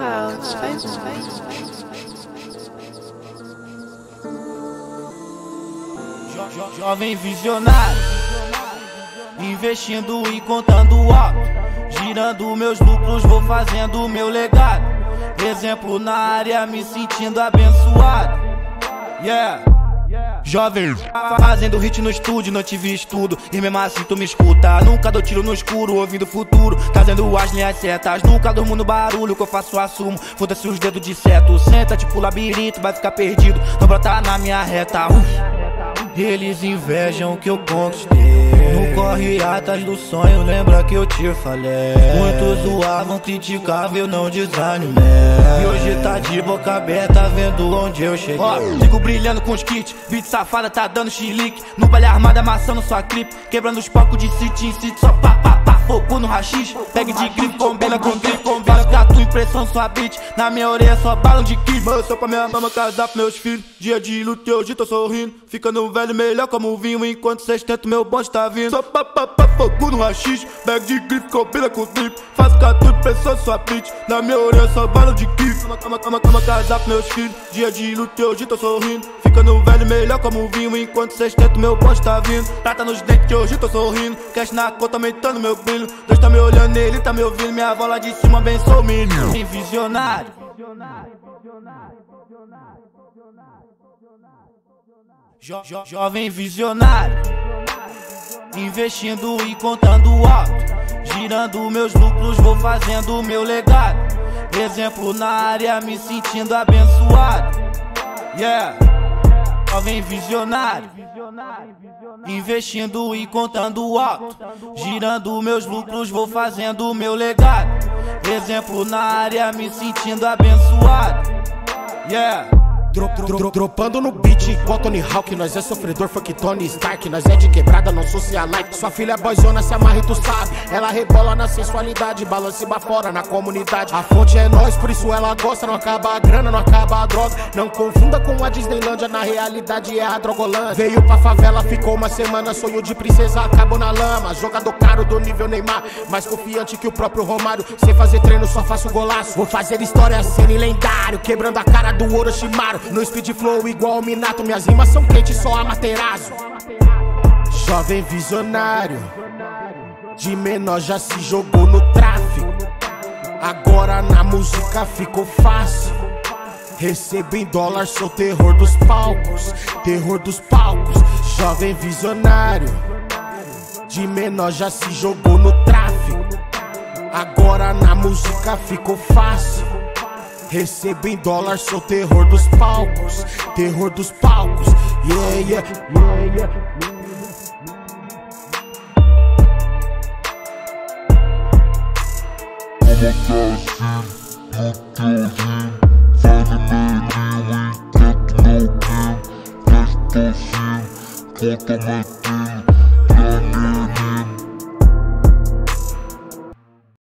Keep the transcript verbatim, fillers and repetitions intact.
Clouds, faz um jo jo Jovem visionário, investindo e contando alto, girando meus lucros, vou fazendo meu legado. Exemplo na área, me sentindo abençoado. Yeah. Jovem, fazendo hit no estúdio, não tive estudo e mesmo assim tu me escuta. Nunca dou tiro no escuro, ouvindo o futuro, trazendo as linhas certas. Nunca durmo no barulho, que eu faço assumo. Foda-se os dedos de seto, senta tipo labirinto, vai ficar perdido, não brota na minha reta. uh. Eles invejam o que eu conquistei. No corre atrás do sonho, lembra que eu te falei. Muitos zoavam, criticavam, eu não desanimei. E hoje tá de boca aberta, vendo onde eu cheguei. Ó, sigo brilhando com os kits, beat safada tá dando chilique. No baile armado amassando sua clipe, quebrando os palcos de city em city, só pá pá pá. Fogo no rachis, bag de grife, combina com grife, combina com a tua impressão, sua beat. Na minha orelha só balão de kibe. Mano, só pra minha mama, casar pros meus filhos. Dia de luta e hoje tô sorrindo, ficando velho melhor como vinho. Enquanto cês tentam, meu bonde tá vindo. Só pá pá pá, fogo no rachis, bag de grife, combina com grife. Faço com a tua impressão, sua beat. Na minha orelha só balão de kibe. Cama, cama, cama, cama, casar pros meus filhos. Dia de luta e hoje tô sorrindo, ficando velho melhor como vinho. Enquanto cês tentam, meu bonde tá vindo. Prata nos dentes que hoje tô sorrindo, cash na conta aumentando meu brilho. Deus tá me olhando, ele tá me ouvindo, minha avó lá de cima abençoa o menino. Visionário, jo jo jovem visionário, investindo e contando alto, girando meus lucros, vou fazendo meu legado. Exemplo na área, me sentindo abençoado. Yeah. Jovem visionário, investindo e contando alto, girando meus lucros, vou fazendo meu legado. Exemplo na área, me sentindo abençoado. Yeah. Dro, dro, dro, dropando no beat, igual Tony Hawk. Nós é sofredor, fuck Tony Stark. Nós é de quebrada, não socialite. Sua filha é boyzona, se amarra e tu sabe. Ela rebola na sensualidade, balança e bafora na comunidade. A fonte é nós, por isso ela gosta. Não acaba a grana, não acaba a droga. Não confunda com a Disneylândia, na realidade é a Drogolândia. Veio pra favela, ficou uma semana, sonho de princesa, acabou na lama. Jogador caro do nível Neymar, mais confiante que o próprio Romário. Sem fazer treino, só faço golaço. Vou fazer história, cena lendário, quebrando a cara do Orochimaru. No speed flow igual o Minato, minhas rimas são quentes, só Amaterasu. Jovem visionário, de menor já se jogou no tráfico. Agora na música ficou fácil. Recebo em dólar, sou terror dos palcos, terror dos palcos. Jovem visionário, de menor já se jogou no tráfico. Agora na música ficou fácil. Recebo em dólar, sou terror dos palcos, terror dos palcos. Yeah, yeah, yeah, yeah. Conta mais